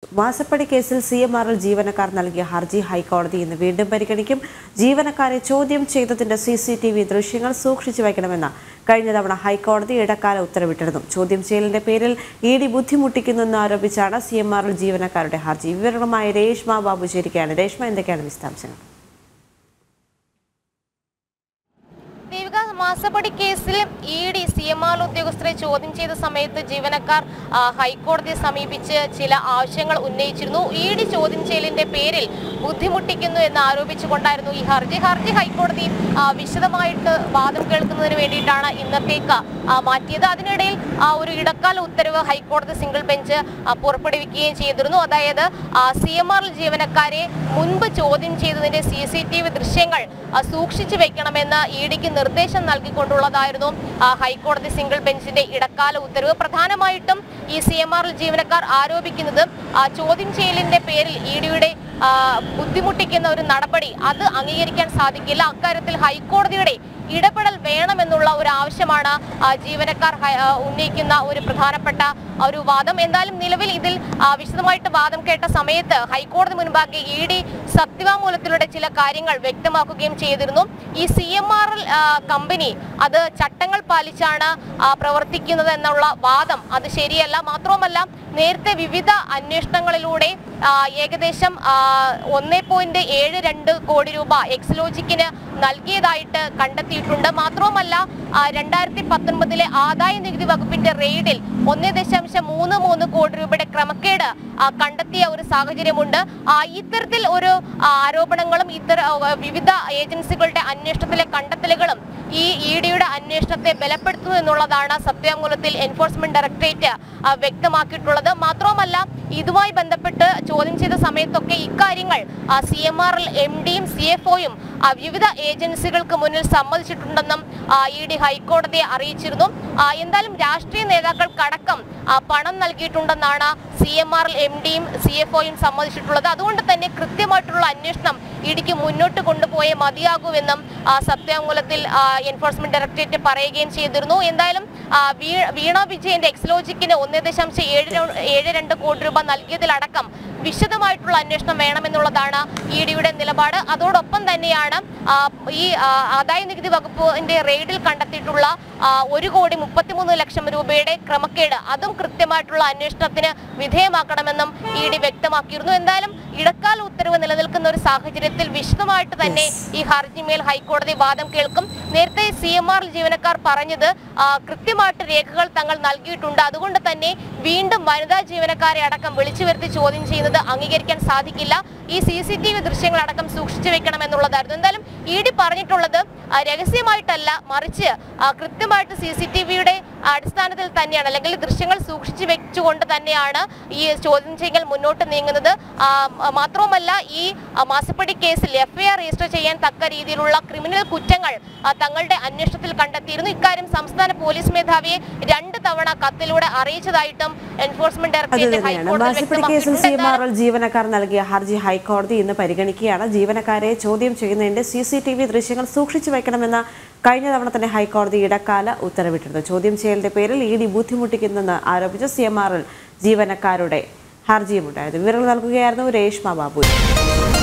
മാസപ്പടി കേസിൽ CMRL ജീവനക്കാർ നൽകിയ ഹർജി ഹൈക്കോടതി ഇന്ന് വീണ്ടും പരിഗണിക്കും. ജീവനക്കാരെ ചോദ്യം ചെയ്തതിന്റെ CCTV ദൃശ്യങ്ങൾ സൂക്ഷിച്ചു വയ്ക്കണമെന്ന് കഴിഞ്ഞ തവണ ഹൈക്കോടതി ഇടക്കാല ഉത്തരവിട്ടിരുന്നു. ചോദ്യം ചെയ്യലിന്റെ പേരിൽ ED ബുദ്ധിമുട്ടിക്കുന്നെന്ന് ആരോപിച്ചാണ് CMRL ജീവനക്കാരുടെ ഹർജി. വിവരങ്ങളുമായി രേഷ്മ ബാബു ചേരുകയാണ്. രേഷ്മ, എന്തൊക്കെയാണ് വിശദാംശങ്ങൾ? മാസപ്പടി കേസിൽ ED CMRL ഉദ്യോഗസ്ഥരെ ചോദ്യം ചെയ്ത സമയത്ത് ജീവനക്കാർ ഹൈക്കോടതിയെ സമീപിച്ച് ചില ആവശ്യങ്ങൾ ഉന്നയിച്ചിരുന്നു. ED ചോദ്യം ചെയ്യലിന്റെ പേരിൽ ബുദ്ധിമുട്ടിക്കുന്നു എന്ന് ആരോപിച്ചുകൊണ്ടായിരുന്നു ഈ ഹർജി ഹൈക്കോടതി വിശദമായിട്ട് വാദം കേൾക്കുന്നതിന് വേണ്ടിയിട്ടാണ് ഇന്നത്തേക്ക് മാറ്റിയത്. അതിനിടയിൽ ഒരു ഇടക്കാല ഉത്തരവ് ഹൈക്കോടതി സിംഗിൾ ബെഞ്ച് പുറപ്പെടുവിക്കുകയും ചെയ്തിരുന്നു. അതായത് CMRL ജീവനക്കാരെ മുൻപ് ചോദ്യം ചെയ്തതിന്റെ CCTV ദൃശ്യങ്ങൾ സൂക്ഷിച്ചു വെക്കണമെന്ന് EDക്ക് നിർദ്ദേശം നൽകിക്കൊണ്ടുള്ളതായിരുന്നു ഹൈക്കോടതി സിംഗിൾ ബെഞ്ചിന്റെ ഇടക്കാല ഉത്തരവ്. പ്രധാനമായിട്ടും ഈ CMRL ജീവനക്കാർ ആരോപിക്കുന്നത് ചോദ്യം ചെയ്യലിന്റെ പേരിൽ EDയുടെ ബുദ്ധിമുട്ടിക്കുന്ന ഒരു നടപടി അത് അംഗീകരിക്കാൻ സാധിക്കില്ല. അക്കാര്യത്തിൽ ഹൈക്കോടതിയുടെ ഇടപെടൽ വേണമെന്നുള്ള ഒരു ആവശ്യമാണ് ജീവനക്കാർ ഉന്നയിക്കുന്ന ഒരു പ്രധാനപ്പെട്ട ഒരു വാദം. എന്തായാലും നിലവിൽ ഇതിൽ വിശദമായിട്ട് വാദം കേട്ട സമയത്ത് ഹൈക്കോടതി മുൻപാകെ ED സത്യവാങ്മൂലത്തിലൂടെ ചില കാര്യങ്ങൾ വ്യക്തമാക്കുകയും ചെയ്തിരുന്നു. ഈ CMRL കമ്പനി അത് ചട്ടങ്ങൾ പാലിച്ചാണ് പ്രവർത്തിക്കുന്നത് എന്നുള്ള വാദം അത് ശരിയല്ല. മാത്രവുമല്ല, നേരത്തെ വിവിധ അന്വേഷണങ്ങളിലൂടെ ഏകദേശം 1.72 കോടി രൂപ എക്സ്ലോജിക്കിന് നൽകിയതായിട്ട് കണ്ടെത്തിയിട്ടുണ്ട്. മാത്രവുമല്ല, 2019 ആദായ നികുതി വകുപ്പിന്റെ റെയ്ഡിൽ 1.33 കോടി രൂപയുടെ ക്രമക്കേട് കണ്ടെത്തിയ ഒരു സാഹചര്യമുണ്ട്. ഇത്തരത്തിൽ ഒരു ആരോപണങ്ങളും വിവിധ ഏജൻസികളുടെ അന്വേഷണത്തിലെ കണ്ടെത്തലുകളും ഈ EDയുടെ അന്വേഷണത്തെ ബലപ്പെടുത്തുന്നു എന്നുള്ളതാണ് സത്യവാങ്മൂലത്തിൽ എൻഫോഴ്സ്മെന്റ് ഡയറക്ടറേറ്റ് വ്യക്തമാക്കിയിട്ടുള്ളത്. മാത്രവുമല്ല, ഇതുമായി ബന്ധപ്പെട്ട് ചോദ്യം ചെയ്ത സമയത്തൊക്കെ ഇക്കാര്യങ്ങൾ CMRL MDയും CFOയും വിവിധ ഏജൻസികൾക്ക് മുന്നിൽ സമ്മതിച്ചിട്ടുണ്ടെന്നും ED ഹൈക്കോടതിയെ അറിയിച്ചിരുന്നു. എന്തായാലും രാഷ്ട്രീയ നേതാക്കൾക്കടക്കം പണം നൽകിയിട്ടുണ്ടെന്നാണ് CMRL MDയും CFOയും സമ്മതിച്ചിട്ടുള്ളത്. അതുകൊണ്ട് തന്നെ കൃത്യമായിട്ടുള്ള അന്വേഷണം EDക്ക് മുന്നോട്ട് കൊണ്ടുപോയേ മതിയാകൂവെന്നും സത്യവാങ്മൂലത്തിൽ എൻഫോഴ്സ്മെന്റ് ഡയറക്ടറേറ്റ് പറയുകയും ചെയ്തിരുന്നു. എന്തായാലും വീണ വിജയന്റെ എക്സ്ലോജിക്കിന് 1.72 കോടി രൂപ നൽകിയതിലടക്കം വിശദമായിട്ടുള്ള അന്വേഷണം വേണമെന്നുള്ളതാണ് EDയുടെ നിലപാട്. അതോടൊപ്പം തന്നെയാണ് ഈ ആദായ നികുതി വകുപ്പിന്റെ റെയ്ഡിൽ കണ്ടെത്തിയിട്ടുള്ള 1.33 കോടി രൂപയുടെ ക്രമക്കേട് അതും കൃത്യമായിട്ടുള്ള അന്വേഷണത്തിന് വിധേയമാക്കണമെന്നും ED വ്യക്തമാക്കിയിരുന്നു. എന്തായാലും ഇടക്കാല ഉത്തരവ് നിലനിൽക്കുന്ന ഒരു സാഹചര്യത്തിൽ വിശദമായിട്ട് തന്നെ ഈ ഹർജിമേൽ ഹൈക്കോടതി വാദം കേൾക്കും. നേരത്തെ CMRL ജീവനക്കാർ പറഞ്ഞത് കൃത്യമായിട്ട് രേഖകൾ തങ്ങൾ നൽകിയിട്ടുണ്ട്. അതുകൊണ്ട് തന്നെ വീണ്ടും വനിതാ ജീവനക്കാരെ അടക്കം വിളിച്ചു വരുത്തി ചോദ്യം ചെയ്യുന്നത് അംഗീകരിക്കാൻ സാധിക്കില്ല. ഈ CCTV ദൃശ്യങ്ങൾ അടക്കം സൂക്ഷിച്ചു വെക്കണമെന്നുള്ളതായിരുന്നു. എന്തായാലും ED പറഞ്ഞിട്ടുള്ളത് രഹസ്യമായിട്ടല്ല, മറിച്ച് കൃത്യമായിട്ട് CCTVയുടെ അടിസ്ഥാനത്തിൽ തന്നെയാണ്, അല്ലെങ്കിൽ ദൃശ്യങ്ങൾ സൂക്ഷിച്ചു വെച്ചുകൊണ്ട് തന്നെയാണ് ഈ ചോദ്യം ചെയ്യൽ മുന്നോട്ട് നീങ്ങുന്നത്. മാത്രവുമല്ല, ഈ മാസപ്പടി കേസിൽ FIR രജിസ്റ്റർ ചെയ്യാൻ തക്ക രീതിയിലുള്ള ക്രിമിനൽ കുറ്റങ്ങൾ തങ്ങളുടെ അന്വേഷണത്തിൽ കണ്ടെത്തിയിരുന്നു. ഇക്കാര്യം സംസ്ഥാന പോലീസ് മേധാവിയെ 2 തവണ കത്തിലൂടെ അറിയിച്ചതായിട്ടും എൻഫോഴ്സ്മെന്റ് ഡയറക്ടറേറ്റ് മാസപ്പടി കേസിൽ CMRL ജീവനക്കാർ നൽകിയ ഹർജി ഹൈക്കോടതി ഇന്ന് പരിഗണിക്കുകയാണ്. ജീവനക്കാരെ ചോദ്യം ചെയ്യുന്നതിന്റെ CCTV ദൃശ്യങ്ങൾ സൂക്ഷിച്ചു വയ്ക്കണമെന്ന കഴിഞ്ഞ തവണ തന്നെ ഹൈക്കോടതി ഇടക്കാല ഉത്തരവിട്ടിരുന്നു. ചോദ്യം ചെയ്യലിന്റെ പേരിൽ ED ബുദ്ധിമുട്ടിക്കുന്നെന്ന് ആരോപിച്ച CMRL ജീവനക്കാരുടെ ഹർജിയുമുണ്ടായിരുന്നു. വിവരങ്ങൾ നൽകുകയായിരുന്നു രേഷ്മ ബാബു.